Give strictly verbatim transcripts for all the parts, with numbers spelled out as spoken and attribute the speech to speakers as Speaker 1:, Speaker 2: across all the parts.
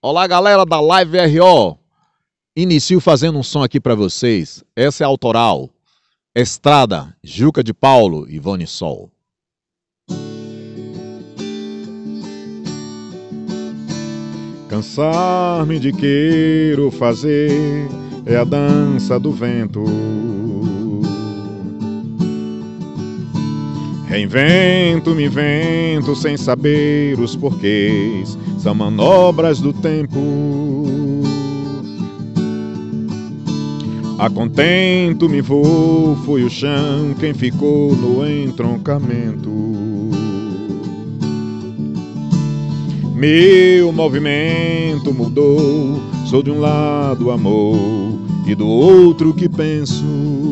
Speaker 1: Olá, galera da Live R O. Inicio fazendo um som aqui para vocês. Essa é a autoral. Estrada, Juca de Paulo, Ivone Sol.
Speaker 2: Cansar-me de quero fazer é a dança do vento. Reinvento, me invento sem saber os porquês. São manobras do tempo. A contento me vou, foi o chão quem ficou no entroncamento. Meu movimento mudou, sou de um lado amor e do outro que penso.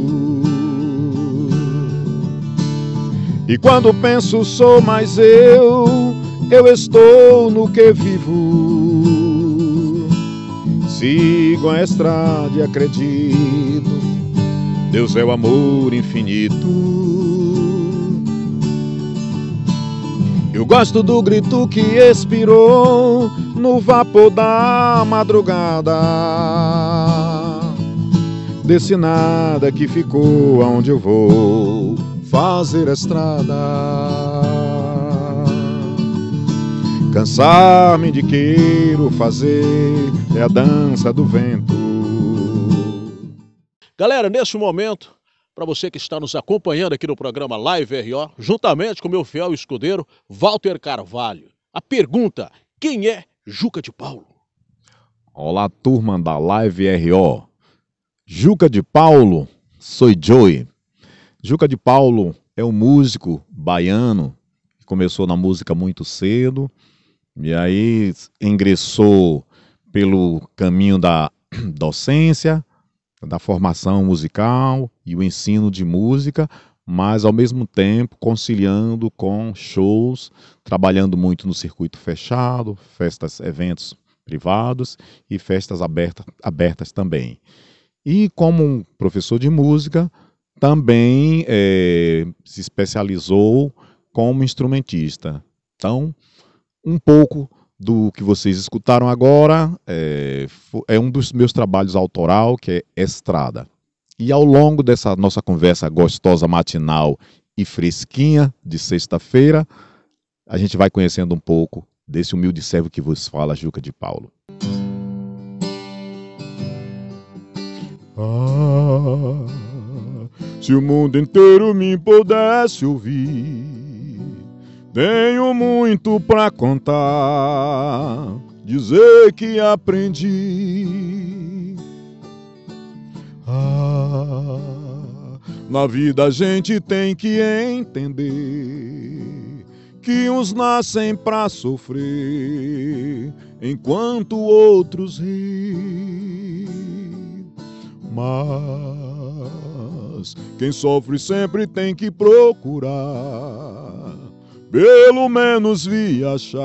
Speaker 2: E quando penso sou mais eu, eu estou no que vivo. Sigo a estrada e acredito, Deus é o amor infinito. Eu gosto do grito que expirou no vapor da madrugada, desse nada que ficou aonde eu vou fazer a estrada. Cansar-me de quero fazer é a dança do vento.
Speaker 3: Galera, neste momento, para você que está nos acompanhando aqui no programa Live R O, juntamente com meu fiel escudeiro, Walter Carvalho. A pergunta, quem é Juca de Paulo?
Speaker 1: Olá, turma da Live R O. Juca de Paulo, sou Joey. Juca de Paulo é um músico baiano que começou na música muito cedo e aí ingressou pelo caminho da docência, da formação musical e o ensino de música, mas ao mesmo tempo conciliando com shows, trabalhando muito no circuito fechado, festas, eventos privados e festas abertas, abertas também. E como um professor de música, também é, se especializou como instrumentista. Então, um pouco do que vocês escutaram agora é, é um dos meus trabalhos autoral, que é Estrada. E ao longo dessa nossa conversa gostosa, matinal e fresquinha de sexta-feira, a gente vai conhecendo um pouco desse humilde servo que vos fala, Juca de Paulo.
Speaker 2: Ah, se o mundo inteiro me pudesse ouvir, tenho muito pra contar, dizer que aprendi. Ah, na vida a gente tem que entender que uns nascem pra sofrer, enquanto outros rir. Mas quem sofre sempre tem que procurar, pelo menos vi achar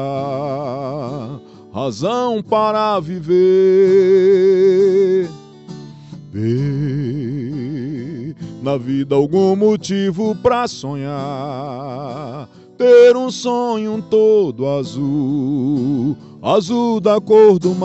Speaker 2: razão para viver. Ter na vida algum motivo para sonhar, ter um sonho todo azul, azul da cor do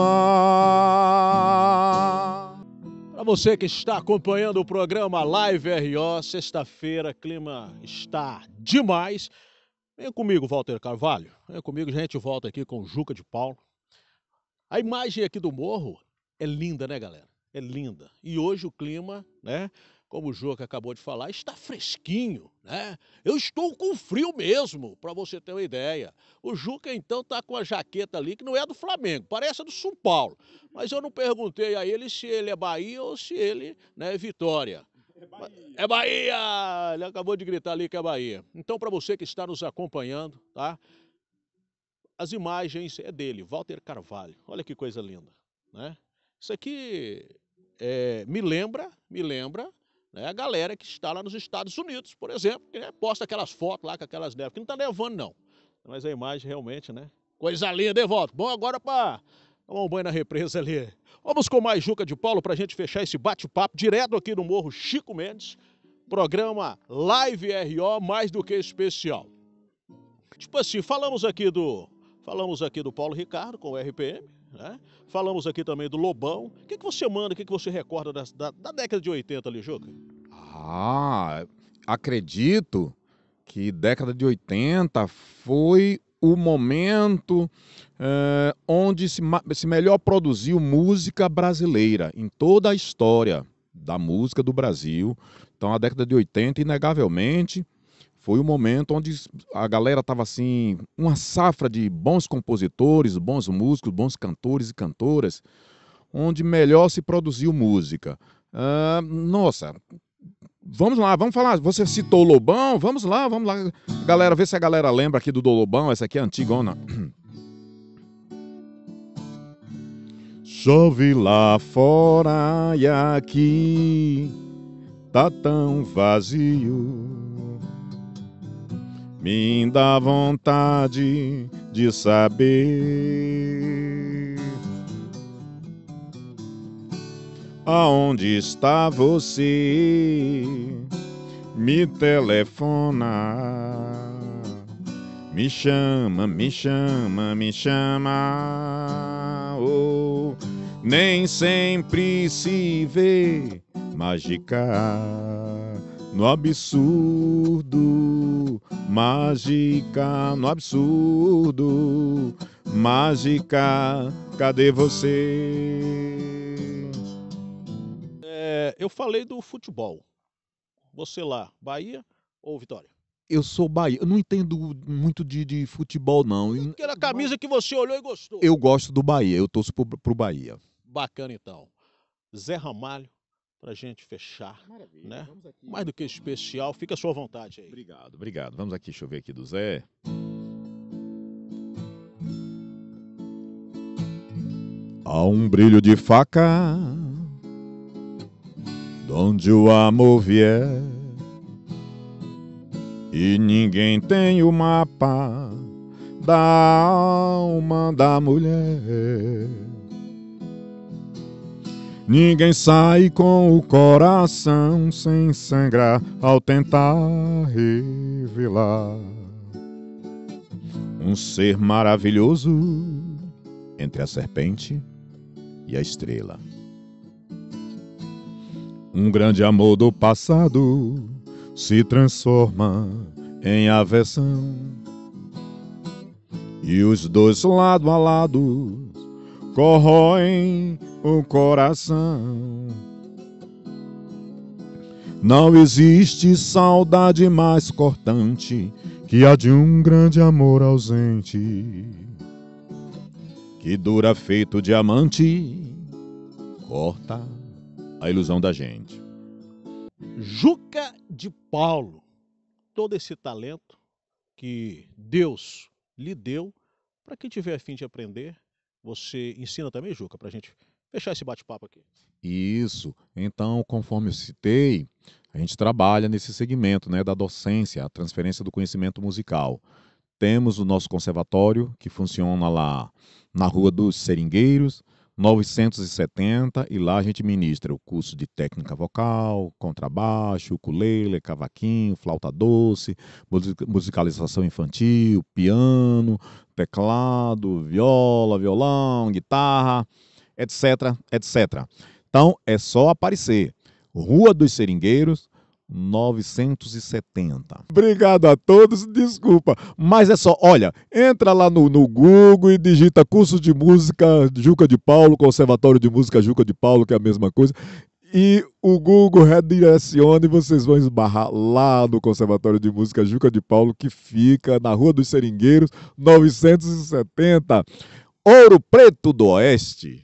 Speaker 2: mar.
Speaker 3: Para você que está acompanhando o programa Live R O, sexta-feira, clima está demais. Vem comigo, Walter Carvalho. Vem comigo, a gente volta aqui com o Juca de Paulo. A imagem aqui do morro é linda, né, galera? É linda. E hoje o clima, né, como o Juca acabou de falar, está fresquinho, né? Eu estou com frio mesmo, para você ter uma ideia. O Juca, então, tá com a jaqueta ali, que não é do Flamengo, parece a do São Paulo. Mas eu não perguntei a ele se ele é Bahia ou se ele, né, é Vitória. É Bahia. É Bahia! Ele acabou de gritar ali que é Bahia. Então, para você que está nos acompanhando, tá? As imagens é dele, Walter Carvalho. Olha que coisa linda, né? Isso aqui é, me lembra, me lembra, né, a galera que está lá nos Estados Unidos, por exemplo, que, né, posta aquelas fotos lá com aquelas neves, que não está nevando não. Mas a imagem realmente, né? Coisa linda, hein, Walter? Bom, agora para tomar um banho na represa ali. Vamos com mais Juca de Paulo para a gente fechar esse bate-papo direto aqui no Morro Chico Mendes. Programa Live R O, mais do que especial. Tipo assim, falamos aqui do, falamos aqui do Paulo Ricardo com o R P M, né? Falamos aqui também do Lobão. O que, que você manda, o que, que você recorda da, da, da década de oitenta ali, Juca?
Speaker 1: Ah, acredito que década de oitenta foi o momento eh, onde se, se melhor produziu música brasileira em toda a história da música do Brasil. Então, a década de oitenta, inegavelmente, foi o momento onde a galera estava assim, uma safra de bons compositores, bons músicos, bons cantores e cantoras, onde melhor se produziu música. Ah, nossa, vamos lá, vamos falar. Você citou o Lobão, vamos lá, vamos lá. Galera, vê se a galera lembra aqui do do Lobão, essa aqui é antigona.
Speaker 2: Chove lá fora e aqui tá tão vazio. Me dá vontade de saber aonde está você. Me telefona, me chama, me chama, me chama. Oh, nem sempre se vê mágica no absurdo, mágica no absurdo, mágica, cadê você?
Speaker 3: É, eu falei do futebol. Você lá, Bahia ou Vitória?
Speaker 1: Eu sou Bahia, eu não entendo muito de, de futebol, não.
Speaker 3: Aquela camisa que você olhou e gostou.
Speaker 1: Eu gosto do Bahia, eu torço pro, pro Bahia.
Speaker 3: Bacana, então. Zé Ramalho, pra gente fechar,
Speaker 1: Maravilha,
Speaker 3: né?
Speaker 1: vamos aqui.
Speaker 3: Mais do que especial, fica à sua vontade aí.
Speaker 1: Obrigado, obrigado. Vamos aqui, deixa eu ver aqui do Zé.
Speaker 2: Há um brilho de faca donde o amor vier, e ninguém tem o mapa da alma da mulher. Ninguém sai com o coração sem sangrar ao tentar revelar um ser maravilhoso entre a serpente e a estrela. Um grande amor do passado se transforma em aversão, e os dois lado a lado corroem o coração. Não existe saudade mais cortante que a de um grande amor ausente, que dura feito diamante, corta a ilusão da gente.
Speaker 3: Juca de Paulo, todo esse talento que Deus lhe deu, para quem tiver a fim de aprender, você ensina também, Juca, para a gente fechar esse bate-papo aqui.
Speaker 1: Isso. Então, conforme eu citei, a gente trabalha nesse segmento, né, da docência, a transferência do conhecimento musical. Temos o nosso conservatório, que funciona lá na Rua dos Seringueiros, novecentos e setenta, e lá a gente ministra o curso de técnica vocal, contrabaixo, ukulele, cavaquinho, flauta doce, musicalização infantil, piano, teclado, viola, violão, guitarra, etc, etcétera. Então, é só aparecer. Rua dos Seringueiros, novecentos e setenta.
Speaker 2: Obrigado a todos, desculpa, mas é só, olha, entra lá no, no Google e digita curso de música Juca de Paulo, Conservatório de Música Juca de Paulo, que é a mesma coisa, e o Google redireciona e vocês vão esbarrar lá no Conservatório de Música Juca de Paulo, que fica na Rua dos Seringueiros, novecentos e setenta, Ouro Preto do Oeste.